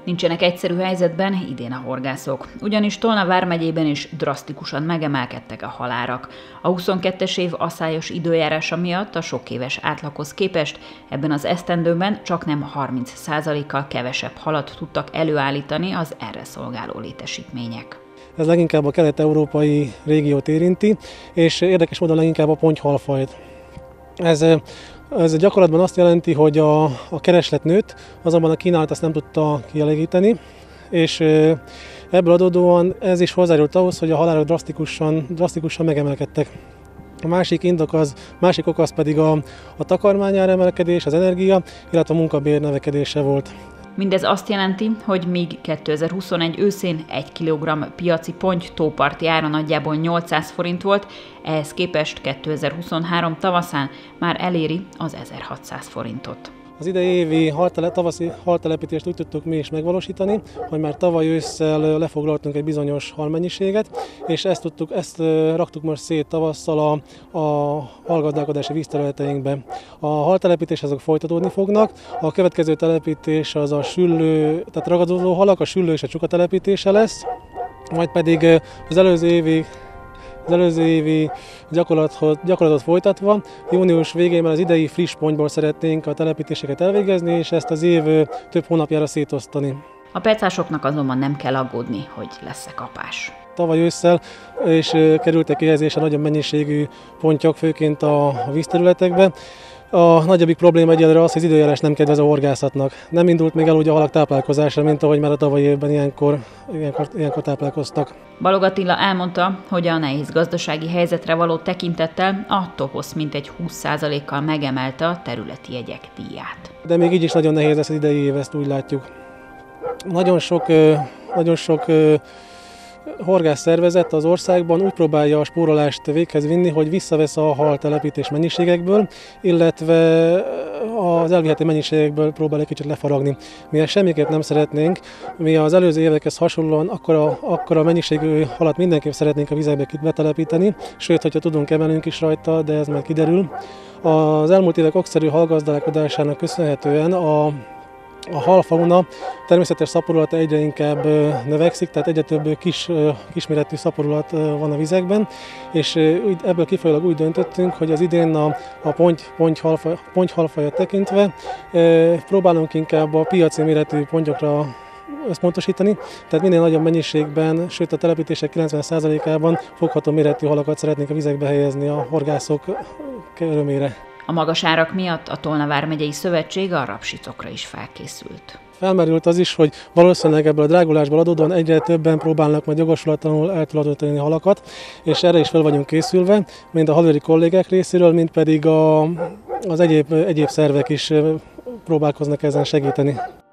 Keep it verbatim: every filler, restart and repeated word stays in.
Nincsenek egyszerű helyzetben idén a horgászok, ugyanis Tolna vármegyében is drasztikusan megemelkedtek a halárak. A huszonkettes év aszályos időjárása miatt a sokéves átlaghoz képest ebben az esztendőben csaknem harminc százalékkal kevesebb halat tudtak előállítani az erre szolgáló létesítmények. Ez leginkább a kelet-európai régiót érinti, és érdekes módon leginkább a pontyhalfajt. Ez, ez gyakorlatban azt jelenti, hogy a, a kereslet nőtt, azonban a kínálat ezt nem tudta kielégíteni, és ebből adódóan ez is hozzájárult ahhoz, hogy a halálok drasztikusan, drasztikusan megemelkedtek. A másik indok az, másik ok az pedig a, a takarmányár emelkedés, az energia, illetve a munkabér növekedése volt. Mindez azt jelenti, hogy míg kétezer-huszonegy őszén egy kilogramm piaci ponty tóparti ára nagyjából nyolcszáz forint volt, ehhez képest kétezer-huszonhárom tavaszán már eléri az ezerhatszáz forintot. Az idei évi haltele, tavaszi haltelepítést úgy tudtuk mi is megvalósítani, hogy már tavaly ősszel lefoglaltunk egy bizonyos halmennyiséget, és ezt, tudtuk, ezt raktuk most szét tavasszal a, a halgazdálkodási vízterületeinkbe. A haltelepítés azok folytatódni fognak, a következő telepítés az a süllő, tehát ragadozó halak, a süllő és a csuka telepítése lesz, majd pedig az előző évi Az előző évi gyakorlatot, gyakorlatot folytatva, június végén már az idei friss pontyból szeretnénk a telepítéseket elvégezni, és ezt az év több hónapjára szétosztani. A pecásoknak azonban nem kell aggódni, hogy lesz-e kapás. Tavaly ősszel és kerültek kihelyezésre nagyobb mennyiségű pontyak, főként a vízterületekbe. A nagyobbik probléma egyelőre az, hogy az időjárás nem kedvez a horgászatnak. Nem indult még el úgy a halak táplálkozása, mint ahogy már a tavalyi évben ilyenkor, ilyenkor, ilyenkor táplálkoztak. Balog Attila elmondta, hogy a nehéz gazdasági helyzetre való tekintettel a Toposz mintegy húsz százalékkal megemelte a területi jegyek díját. De még így is nagyon nehéz lesz az idei év, ezt úgy látjuk. Nagyon sok, nagyon sok horgászszervezet az országban úgy próbálja a spórolást véghez vinni, hogy visszavesz a haltelepítés mennyiségekből, illetve az elviheti mennyiségekből próbál egy kicsit lefaragni. Mi ezt semmiképp nem szeretnénk, mi az előző évekhez hasonlóan akkora, akkora mennyiségű halat mindenképp szeretnénk a vizekbe betelepíteni, sőt, hogyha tudunk, emelünk is rajta, de ez majd kiderül. Az elmúlt évek okszerű halgazdálkodásának köszönhetően a A halfauna természetes szaporulata egyre inkább növekszik, tehát egyre több kis, kisméretű szaporulat van a vizekben, és ebből kifolyólag úgy döntöttünk, hogy az idén a, a pontyhalfajat ponty tekintve próbálunk inkább a piaci méretű pontyokra összpontosítani, tehát minél nagyobb mennyiségben, sőt a telepítések kilencven százalékában fogható méretű halakat szeretnénk a vizekbe helyezni a horgászok örömére. A magas árak miatt a Tolna vármegyei szövetség a rapsicokra is felkészült. Felmerült az is, hogy valószínűleg ebből a drágulásból adódóan egyre többen próbálnak majd jogosulatlanul eltulajdonítani halakat, és erre is fel vagyunk készülve, mind a halőri kollégák részéről, mind pedig a, az egyéb, egyéb szervek is próbálkoznak ezen segíteni.